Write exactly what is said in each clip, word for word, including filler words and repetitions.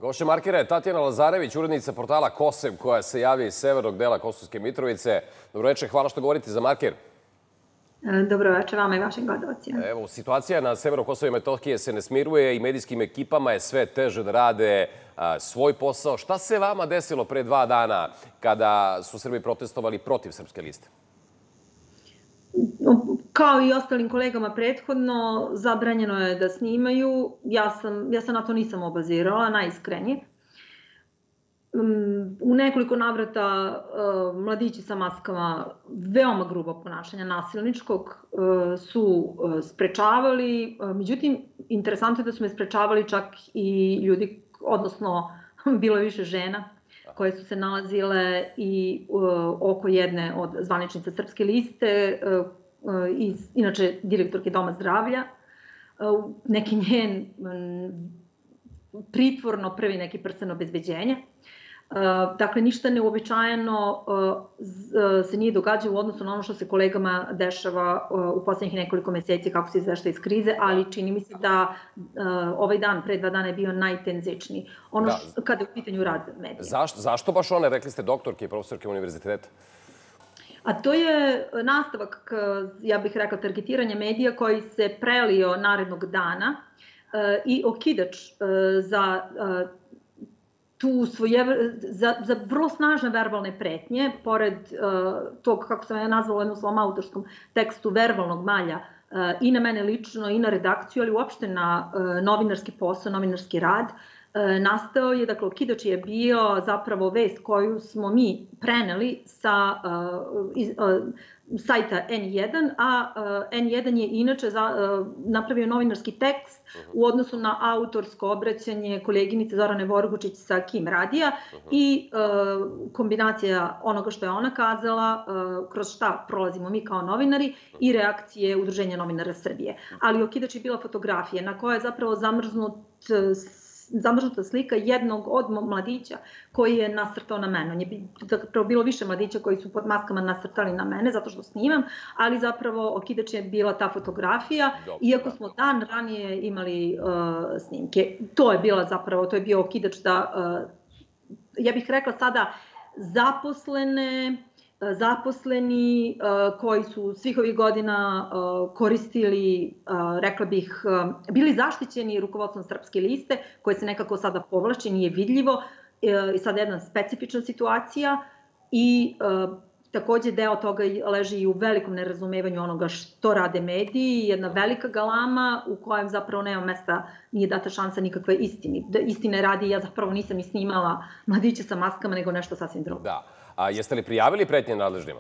Gošća Markera je Tatjana Lazarević, urednica portala Kosev, koja se javi iz severnog dela Kosovske Mitrovice. Dobroveče, hvala što govorite za Marker. Dobroveče vama i vašim gledalcima. Evo, situacija na severu Kosova i Metohije se ne smiruje i medijskim ekipama je sve teže da rade svoj posao. Šta se vama desilo pre dva dana kada su Srbi protestovali protiv Srpske liste? Kao i ostalim kolegama prethodno, zabranjeno je da snimaju. Ja sam, ja sam na to nisam obazirala, najiskrenije. U nekoliko navrata mladići sa maskama veoma grubo ponašanja nasilničkog su sprečavali. Međutim, interesantno je da su me sprečavali čak i ljudi, odnosno bilo je više žena koje su se nalazile i oko jedne od zvaničnica Srpske liste, inače direktorke Doma zdravlja. Neki njen pritvorno prvi neki prsten obezbeđenja. Dakle, ništa neuobičajeno se nije događalo u odnosu na ono što se kolegama dešava u poslednjih nekoliko meseci kako se izvešta iz krize, ali čini mi se da ovaj dan, pre dva dana je bio najtenzičniji. Ono kada je u pitanju rad medija. Zašto baš one, rekli ste doktorke i profesorke univerziteta? A to je nastavak, ja bih rekla, targetiranja medija koji se prelio narednog dana i okidač za tu svoje, za, za vrlo snažne verbalne pretnje, pored uh, tog, kako sam ja nazvala u jednom svom autorskom tekstu, verbalnog malja uh, i na mene lično i na redakciju, ali uopšte na uh, novinarski posao, novinarski rad, uh, nastao je, dakle, okidač je bio zapravo vest koju smo mi preneli sa uh, iz, uh, sajta en jedan, a en jedan je inače napravio novinarski tekst u odnosu na autorsko obraćanje koleginice Zorane Vorgučić sa Kim radija i kombinacija onoga što je ona kazala, kroz šta prolazimo mi kao novinari i reakcije Udruženja novinara Srbije. Ali okidač je bila fotografija na kojoj je zapravo zamrznut zamrznuta slika jednog od mladića koji je nasrtao na mene. On je zapravo bilo više mladića koji su pod maskama nasrtali na mene zato što snimam, ali zapravo okidač je bila ta fotografija, iako smo dan ranije imali uh, snimke. To je bila zapravo, to je bio okidač da, uh, ja bih rekla sada, zaposlene, zaposleni koji su svih ovih godina koristili, rekla bih, bili zaštićeni rukovodstvom Srpske liste, koje se nekako sada povlači, nije vidljivo. I sada jedna specifična situacija i takođe deo toga leži i u velikom nerazumevanju onoga što rade mediji, jedna velika galama u kojem zapravo nema mesta, nije data šansa nikakve istini. Istine radi, ja zapravo nisam ni snimala mladiće sa maskama, nego nešto sasvim drugo. Da. A jeste li prijavili pretnje nadležnima?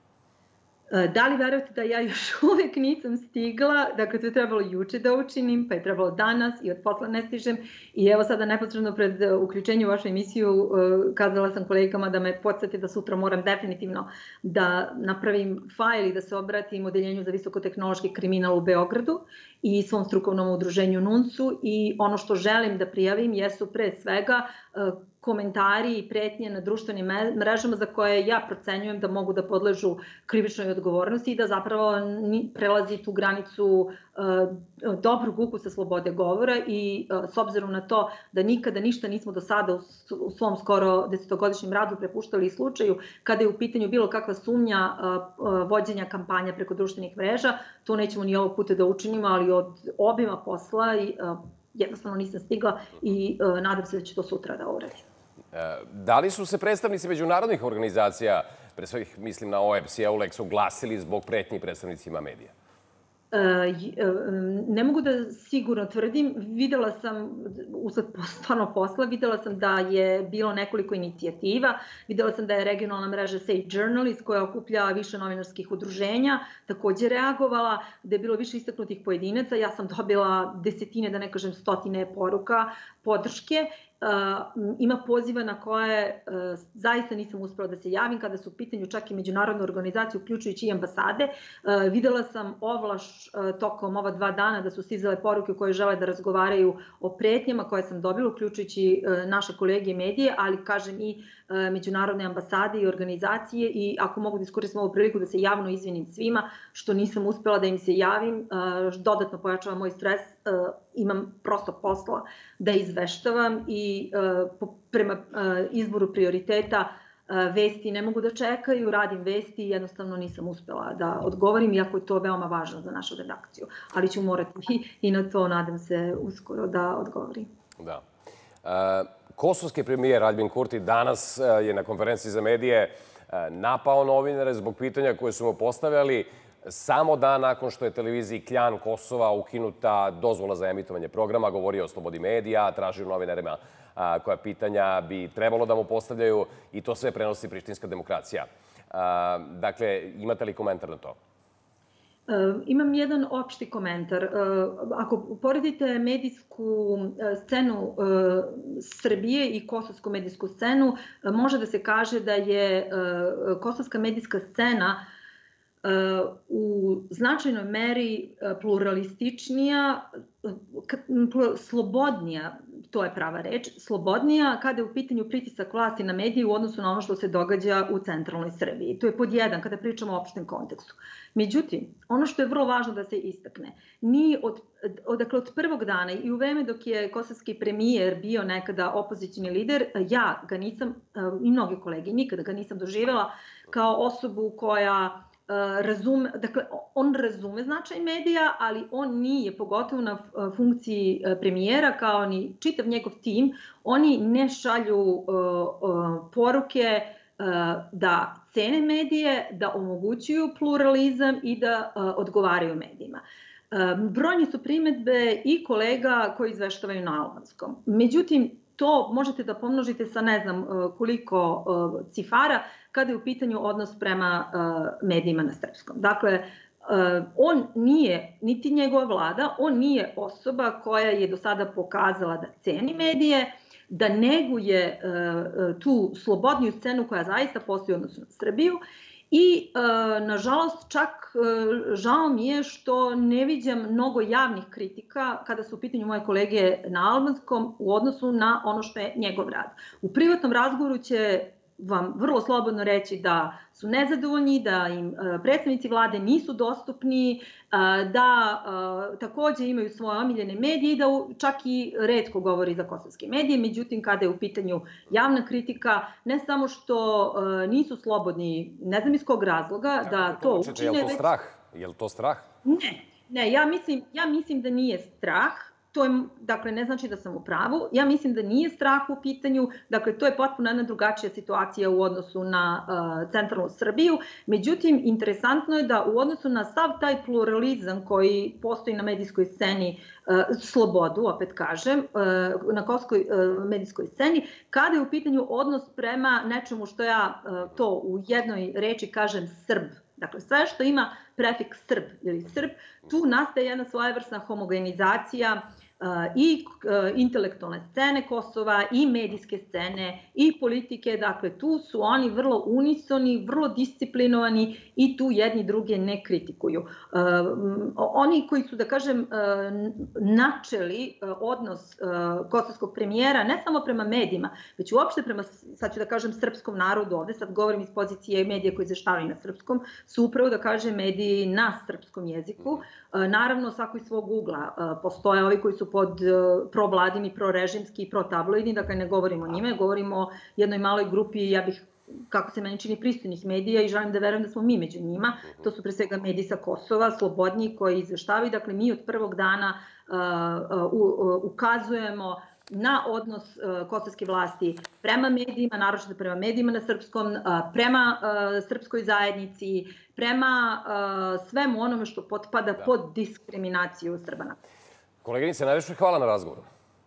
Da li verujete da ja još uvek nisam stigla, dakle to je trebalo juče da učinim, pa je trebalo danas i od posla ne stižem i evo sada neposredno pred uključenje u vašu emisiju kazala sam kolegama da me podsjeti da sutra moram definitivno da napravim fajl i da se obratim Odeljenju za visokotehnološki kriminal u Beogradu i svom strukovnom udruženju NUNS-u i ono što želim da prijavim jesu pre svega komentari i pretnje na društvenim mrežama za koje ja procenjujem da mogu da podležu krivičnoj odgovornosti i da zapravo prelazi tu granicu dobrog ukusa slobode govora i s obzirom na to da nikada ništa nismo do sada u svom skoro desetogodišnjem radu prepuštali slučaju kada je u pitanju bilo kakva sumnja vođenja kampanja preko društvenih mreža, to nećemo ni ovog puta da učinimo, ali od obima posla i jednostavno nisam stigla i nadam se da će to sutra da uradim. Da li su se predstavnici međunarodnih organizacija, pre svega mislim na O E B S i EULEX, oglasili zbog pretnji predstavnicima medija? Ne mogu da sigurno tvrdim. Videla sam, usled stvarno posla, videla sam da je bilo nekoliko inicijativa. Videla sam da je regionalna mreža Safe Journalist koja okuplja više novinarskih udruženja takođe reagovala, da je bilo više istaknutih pojedinaca. Ja sam dobila desetine, da ne kažem stotine poruka, podrške. Ima poziva na koje zaista nisam uspela da se javim kada su u pitanju čak i međunarodne organizacije, uključujući i ambasade. Videla sam ovlaš tokom ova dva dana da su stizale poruke u koje žele da razgovaraju o pretnjama koje sam dobila, uključujući naše kolege i medije, ali kažem i međunarodne ambasade i organizacije i ako mogu da iskoristim ovu priliku da se javno izvinim svima što nisam uspela da im se javim, dodatno pojačava moj stres imam prosto posla da izveštavam i prema izboru prioriteta vesti ne mogu da čekaju, radim vesti i jednostavno nisam uspela da odgovorim, iako je to veoma važno za našu redakciju. Ali ću morati i na to, nadam se, uskoro da odgovorim. Da. Kosovski premijer Aljbin Kurti danas je na konferenciji za medije napao novinare zbog pitanja koje su mu postavljali samo dan nakon što je televiziji Kljan Kosova ukinuta dozvola za emitovanje programa, govorio o slobodi medija, tražio novinarima koja pitanja bi trebalo da mu postavljaju i to sve prenosi prištinska demokracija. Dakle, imate li komentar na to? Imam jedan opšti komentar. Ako uporedite medijsku scenu Srbije i kosovsku medijsku scenu, može da se kaže da je kosovska medijska scena u značajnoj meri pluralističnija, slobodnija, to je prava reč, slobodnija kada je u pitanju pritisak vlasti na medije u odnosu na ono što se događa u centralnoj Srbiji. To je pod jedan kada pričamo o opštem kontekstu. Međutim, ono što je vrlo važno da se istakne, ni od, dakle, od prvog dana i u vreme dok je kosovski premijer bio nekada opozicijni lider, ja ga nisam, i mnogi kolege, nikada ga nisam doživjela kao osobu koja razume, dakle, on razume značaj medija, ali on nije, pogotovo na funkciji premijera, kao ni čitav njegov tim, oni ne šalju poruke da cene medije, da omogućuju pluralizam i da odgovaraju medijima. Brojne su primedbe i kolega koji izveštavaju na albanskom. Međutim, to možete da pomnožite sa ne znam koliko cifara kada je u pitanju odnos prema medijima na srpskom. Dakle, on nije, niti njegova vlada, on nije osoba koja je do sada pokazala da ceni medije, da neguje tu slobodniju scenu koja zaista postoji u odnosu na Srbiju. I, nažalost, čak žao mi je što ne viđam mnogo javnih kritika kada su u pitanju moje kolege na albanskom u odnosu na ono što je njegov rad. U privatnom razgovoru će vam vrlo slobodno reći da su nezadovoljni, da im predstavnici vlade nisu dostupni, da takođe imaju svoje omiljene medije i da čak i retko govori za kosovske medije. Međutim, kada je u pitanju javna kritika, ne samo što nisu slobodni, ne znam iz kog razloga, da to učine... Je li to strah? Je li to strah? Ne, ne, ja mislim, ja mislim da nije strah. To je, dakle, ne znači da sam u pravu. Ja mislim da nije strah u pitanju. Dakle, to je potpuno jedna drugačija situacija u odnosu na uh, centralnu Srbiju. Međutim, interesantno je da u odnosu na sav taj pluralizam koji postoji na medijskoj sceni, uh, slobodu, opet kažem, uh, na kosovskoj uh, medijskoj sceni, kada je u pitanju odnos prema nečemu što ja uh, to u jednoj reči kažem Srb. Dakle, sve što ima prefiks Srb ili Srb, tu nastaje jedna svojevrsna homogenizacija i intelektualne scene Kosova, i medijske scene, i politike. Dakle, tu su oni vrlo unisoni, vrlo disciplinovani i tu jedni druge ne kritikuju. Oni koji su, da kažem, načeli odnos kosovskog premijera, ne samo prema medijima, već uopšte prema, sad ću da kažem, srpskom narodu, ovde sad govorim iz pozicije medija koji izveštavaju na srpskom, su upravo, da kažem, mediji na srpskom jeziku. Naravno, svako iz svog ugla. Postoje ovi koji su pod provladini, prorežimski i protabloidni, dakle ne govorimo o njime, govorimo o jednoj maloj grupi, ja bih, kako se meni čini, pristojnih medija i želim da verujem da smo mi među njima. To su pre svega mediji sa Kosova, slobodni, koji izveštavaju. Dakle, mi od prvog dana ukazujemo na odnos kosovske vlasti prema medijima, naročito prema medijima na srpskom, prema srpskoj zajednici, prema svemu onome što potpada pod diskriminaciju Srbana. Koleginice, najviše hvala na razgovoru.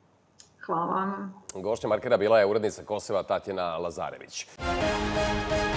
Hvala vam. Gošća Markera bila je urednica Kosova Tatjana Lazarević.